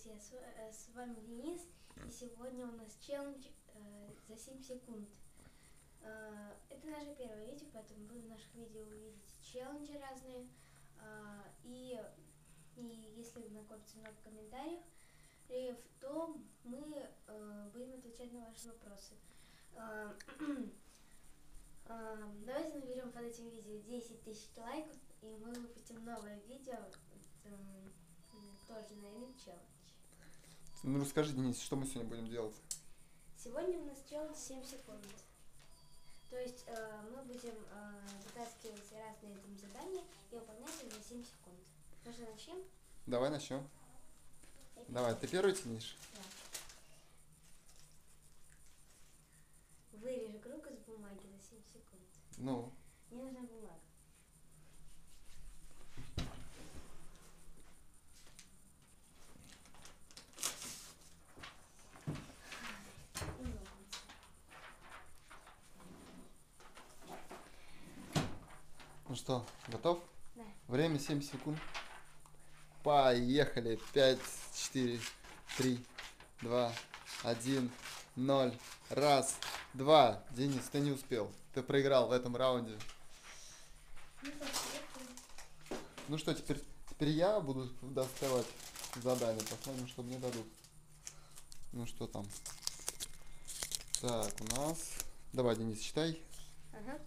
Здравствуйте, с вами Денис, и сегодня у нас челлендж за 7 секунд. Это наше первое видео, поэтому вы в наших видео увидите челленджи разные. И если накопится много комментариев, то мы будем отвечать на ваши вопросы. Давайте наберем под этим видео 10 тысяч лайков, и мы выпустим новое видео, тоже, наверное, челлендж. Ну расскажи, Денис, что мы сегодня будем делать? Сегодня у нас челлендж 7 секунд. То есть мы будем вытаскивать разные там задания и выполнять их за 7 секунд. Ну что, начнем? Давай начнем. Давай, ты первый тянешь? Да. Вырежи круг из бумаги за 7 секунд. Ну. Мне нужна бумага. Ну что, готов? Да. Время 7 секунд. Поехали. 5, 4, 3, 2, 1, 0. Раз, два. Денис, ты не успел. Ты проиграл в этом раунде. Ну что, теперь я буду доставать задание. Посмотрим, что мне дадут. Ну что там? Так, у нас... Давай, Денис, читай. Ага.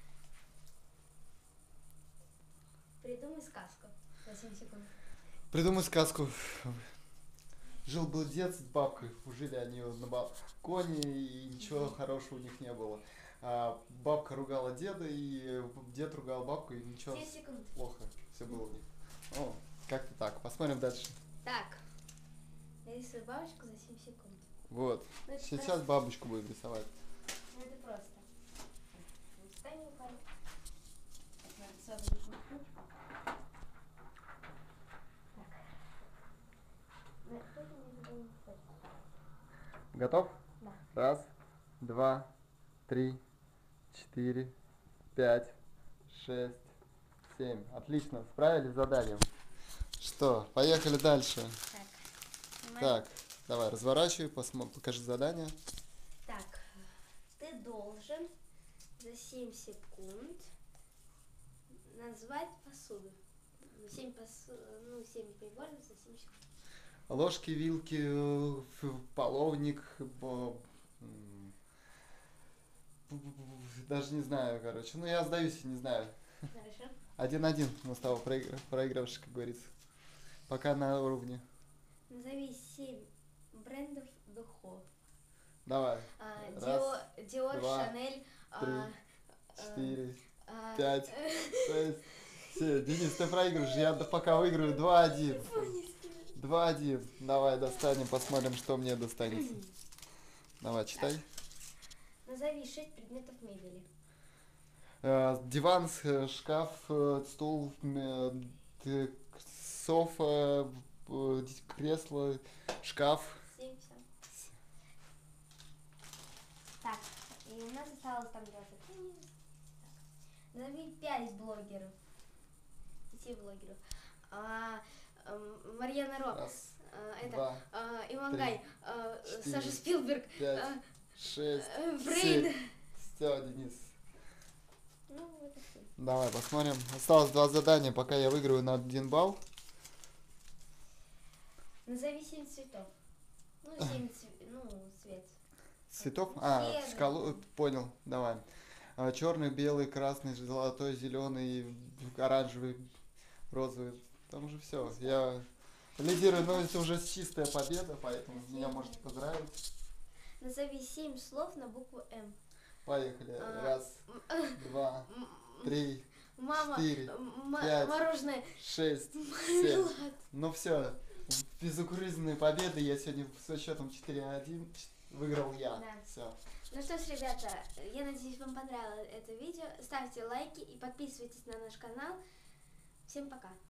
Придумай сказку за 7 секунд. Придумай сказку. Жил-был дед с бабкой, жили они на балконе, и ничего хорошего у них не было. А бабка ругала деда, и дед ругал бабку, и ничего 7 секунд. плохо все было у них. О, как-то так. Посмотрим дальше. Так, я рисую бабочку за 7 секунд. Вот. Ну, Сейчас просто. бабочку будем рисовать. Ну, это просто. Встань, упал. Так, надо сразу ручку. Готов? Да. Раз, два, три, 4, 5, 6, 7. Отлично, справились с заданием. Что, поехали дальше. Так, давай, разворачивай, покажи задание. Так, ты должен за 7 секунд назвать посуду. 7 приборов за 7 секунд. Ложки, вилки, половник, даже не знаю, короче. Ну, я сдаюсь, не знаю. Хорошо. 1-1 мы с тобой проигравший, как говорится. Пока на уровне. Назови 7 брендов духов. Давай. Диор, два, Шанель. 3, 4, 5, 6, 7. Денис, ты проигрываешь. Я пока выиграю 2-1. 2-1. Давай достанем, посмотрим, что мне достанется. Давай, читай. Назови 6 предметов мебели. Диван, шкаф, стул, софа, кресло, шкаф. 7, все. Так, и у нас осталось там 23. Назови 5 блогеров. 5 блогеров. Марьяна Ро. Раз, Это два, Ивангай. 4, Саша Спилберг. 5, 6, Брейн. 7. Все, Денис. Ну, вот и все. Давай посмотрим. Осталось 2 задания, пока я выиграю на 1 балл. Назови 7 цветов. Ну, 7 цвет. Цветов? Серый. Шкалу, понял, давай. Черный, белый, красный, золотой, зеленый, оранжевый, розовый. Там уже все. Я лидирую, но это уже чистая победа, поэтому меня можете поздравить. Назови 7 слов на букву М. Поехали. Раз, два, 3, Мама, 4, 5, мороженое. 6, 7. Мармелад. Ну все, безукоризненной победы я сегодня со счетом 4-1 выиграл я. Да. Все. Ну что ж, ребята, я надеюсь, вам понравилось это видео. Ставьте лайки и подписывайтесь на наш канал. Всем пока.